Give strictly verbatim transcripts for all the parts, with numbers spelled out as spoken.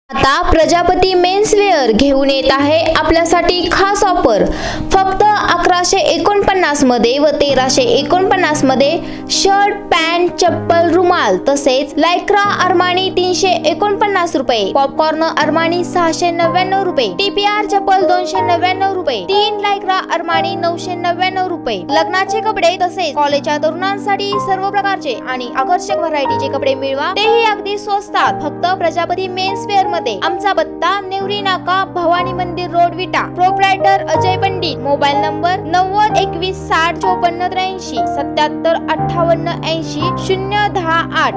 आता प्रजापती मेन्सवेअर घेऊन येत आहे आपल्यासाठी खास ऑफर। फक्त अकराशे एकोणपन्नास मध्ये व तेराशे एकोणपन्नास मध्ये शर्ट, पॅन्ट, चप्पल, रुमाल तसेच लायक्रा अरमानी तीनशे एकोणपन्नास रुपये, पॉपकॉर्न अरमानी सहाशे नव्याण्णव रुपये, टीपीआर चप्पल दोनशे नव्याण्णव रुपये, तीन लायक्रा अरमानी नऊशे नव्याण्णव रुपये। लग्नाचे कपडे तसेच कॉलेजच्या तरुणांसाठी सर्व प्रकारचे आणि आकर्षक व्हरायटीचे कपडे मिळवा, तेही अगदी स्वस्तात। फक्त प्रजापती मेन्सवेअर मध्ये। आमचा पत्ता नेवरी नाका, Bhavani Mandir road, Vita. Proprietor Ajay Pandit. Mobile number नव्वद एकवीस साठ चौपन्न त्र्याऐंशी सत्याहत्तर अठ्ठावन्न ऐंशी शून्य दहा आठ।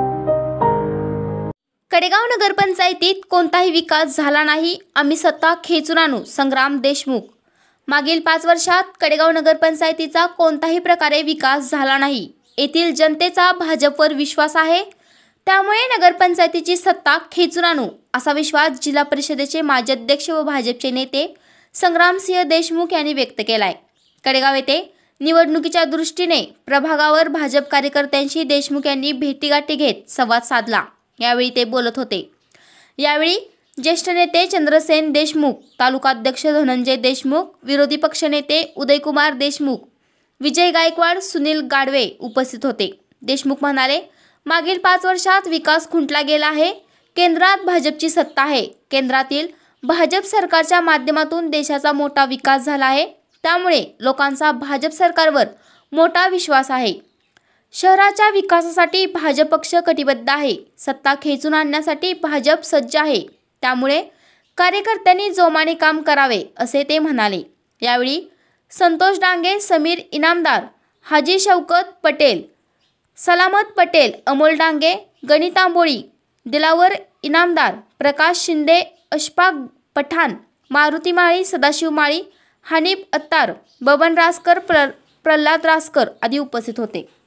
कडेगाव नगरपंचायतीत कोणताही विकास झाला नाही, आम्ही सत्ता खेचून आणू, संग्राम देशमुख। मागील पाच वर्षात कडेगाव नगरपंचायतीचा कोणताही प्रकारे विकास झाला नाही। येथील जनतेचा भाजपवर विश्वास आहे, त्यामुळे नगरपंचायतीची सत्ता खेचून आणू असा विश्वास जिल्हा परिषदेचे माजी अध्यक्ष व भाजपचे नेते संग्रामसिंह देशमुख यांनी व्यक्त केलाय। कडेगाव येथे निवडणुकीच्या दृष्टीने प्रभागावर भाजप कार्यकर्त्यांशी देशमुख यांनी भेटीगाठी घेत संवाद साधला। यावेळी ते बोलत होते। यावेळी ज्येष्ठ नेते चंद्रसेन देशमुख, तालुकाध्यक्ष धनंजय देशमुख, विरोधी पक्षनेते उदयकुमार देशमुख, विजय गायकवाड, सुनील गाडवे उपस्थित होते। देशमुख म्हणाले, मागील पाच वर्षात विकास खुंटला गेला आहे। केंद्रात भाजपची सत्ता आहे। केंद्रातील भाजप सरकारच्या माध्यमातून देशाचा मोठा विकास झाला आहे, त्यामुळे लोकांचा भाजप सरकारवर मोठा विश्वास आहे। शहराच्या विकासासाठी भाजप पक्ष कटिबद्ध आहे। सत्ता खेचून आणण्यासाठी भाजप सज्ज आहे, त्यामुळे कार्यकर्त्यांनी जोमाने काम करावे असे ते म्हणाले। यावेळी संतोष डांगे, समीर इनामदार, हाजी शौकत पटेल, सलामत पटेल, अमोल डांगे, गणित आंबोळी, दिलावर इनामदार, प्रकाश शिंदे, अशफाक पठाण, मारुती माळी, सदाशिव माळी, हनीफ अत्तार, बबन रासकर, प्र प्रल्हाद रासकर आदी उपस्थित होते।